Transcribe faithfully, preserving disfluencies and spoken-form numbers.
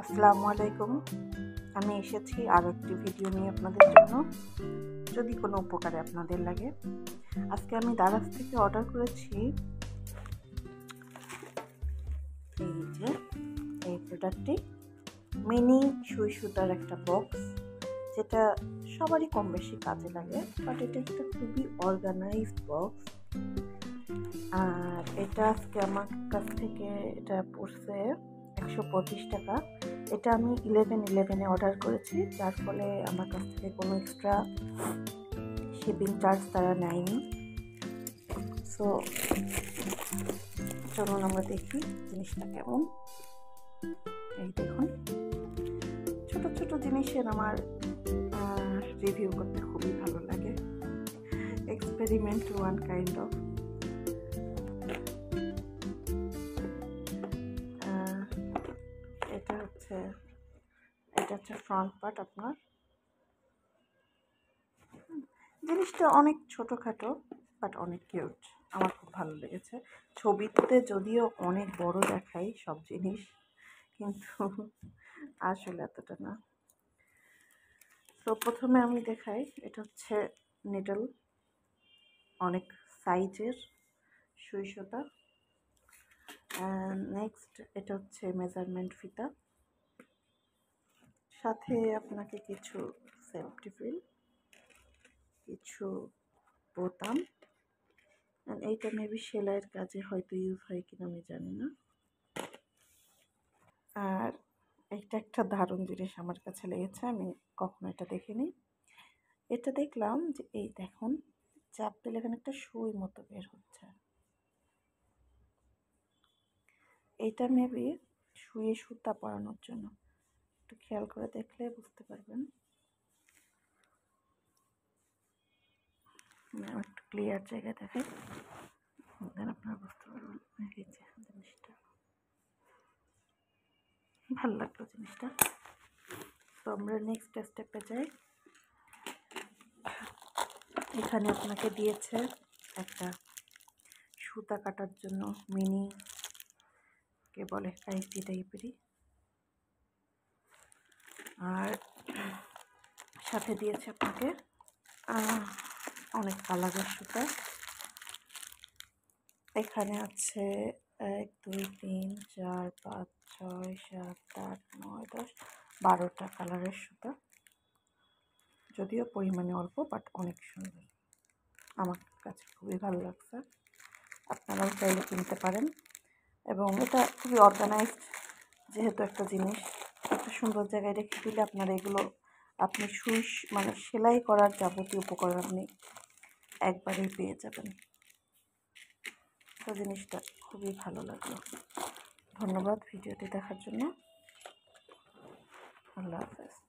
আসসালামু আলাইকুম। আমি এসেছি আরও একটি ভিডিও নিয়ে আপনাদের জন্য, যদি কোনো উপকারে আপনাদের লাগে। আজকে আমি দারাজ থেকে অর্ডার করেছি এই যে এই প্রোডাক্টটি, মিনি সুই সুতার একটা বক্স, যেটা সবারই কম বেশি কাজে লাগে, বাট এটা একটা খুবই অর্গানাইজড বক্স। আর এটা আজকে আমার কাছ থেকে এটা পড়ছে একশো পঁচিশ টাকা। এটা আমি ইলেভেন ইলেভেনে অর্ডার করেছি, যার ফলে আমার কাছ থেকে কোনো এক্সট্রা শিপিং চার্জ তারা নেয়নি। সো চলুন আমরা দেখি জিনিসটা কেমন। এই দেখুন, ছোট ছোট জিনিসের আমার রিভিউ করতে খুবই ভালো লাগে। Experiment one kind of. এটা হচ্ছে এটা হচ্ছে ফ্রন্ট পার্ট। আপনার জিনিসটা অনেক ছোটোখাটো বাট অনেক কিউট, আমার খুব ভালো লেগেছে। ছবিতে যদিও অনেক বড় দেখাই সব জিনিস, কিন্তু আসলে এতটা না। তো প্রথমে আমি দেখাই, এটা হচ্ছে নিডল, অনেক সাইজের সুই সুতা। নেক্সট এটা হচ্ছে মেজারমেন্ট ফিতা, সাথে আপনাকে কিছু সেফটি পিন, কিছু বোতাম। এইটা মেবি সেলাইয়ের কাজে হয়তো ইউজ হয় কিনা আমি জানি না। আর এটা একটা দারুণ জিনিস আমার কাছে লেগেছে, আমি কখনো এটা দেখিনি। এটা দেখলাম যে এই দেখুন, চাপ দিলে এখানে একটা সুই মতো বের হচ্ছে। এইটা মেবি সুইয়ে সুতা পরানোর জন্য, একটু খেয়াল করে দেখলে বুঝতে পারবেন। একটু ক্লিয়ার জায়গায় দেখে দেন আপনারা বুঝতে পারবেন। এই যে জিনিসটা ভালো লাগলো জিনিসটা। তো আমরা নেক্সট স্টেপে যাই। এখানে আপনাকে দিয়েছে একটা সুতা কাটার জন্য মিনি, কে বলে কাইচি টাইপেরই, আর সাথে দিয়েছে আপনাকে অনেক কালারের সুতা। এখানে আছে এক দুই তিন চার পাঁচ ছয় সাত আট নয় দশ বারোটা কালারের সুতা, যদিও পরিমাণে অল্প বাট অনেক সুন্দর, আমার কাছে খুবই ভালো লাগছে। আপনারাও চাইলে কিনতে পারেন। এবং এটা খুবই অর্গানাইজড, যেহেতু একটা জিনিস একটা সুন্দর জায়গায় রেখে দিলে আপনারা এগুলো আপনি সুই মানে সেলাই করার যাবতীয় উপকরণ আপনি একবারেই পেয়ে যাবেন। তো জিনিসটা খুবই ভালো লাগলো। ধন্যবাদ ভিডিওটি দেখার জন্য। আল্লাহ হাফেজ।